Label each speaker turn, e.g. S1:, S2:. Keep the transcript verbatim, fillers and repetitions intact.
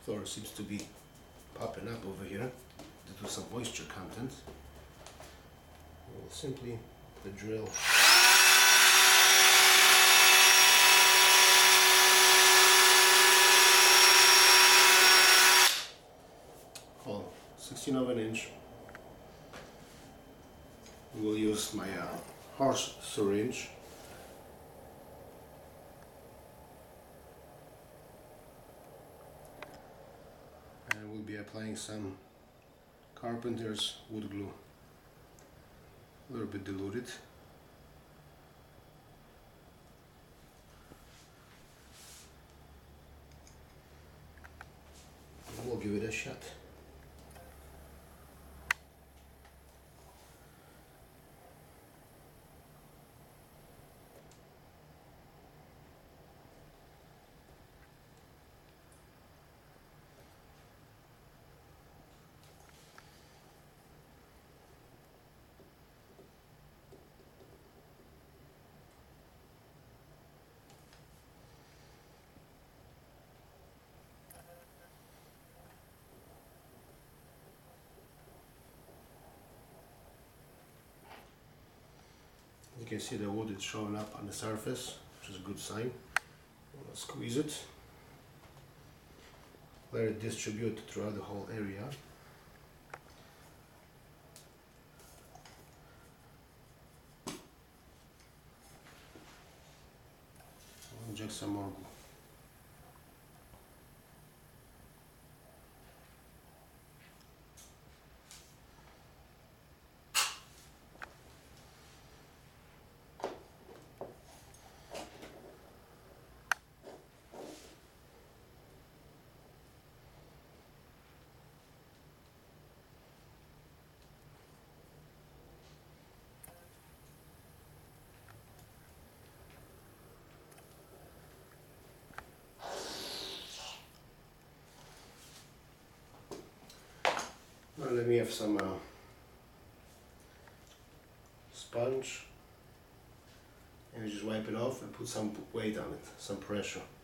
S1: floor seems to be popping up over here due to some moisture content. We'll simply put the drill oh, sixteen of an inch. We'll use my uh, horse syringe. And we'll be applying some carpenter's wood glue, a little bit diluted. And we'll give it a shot. You can see the wood is showing up on the surface, which is a good sign. We'll squeeze it, let it distribute throughout the whole area. We'll inject some more glue. Now let me have some uh, sponge and just wipe it off and put some weight on it, some pressure.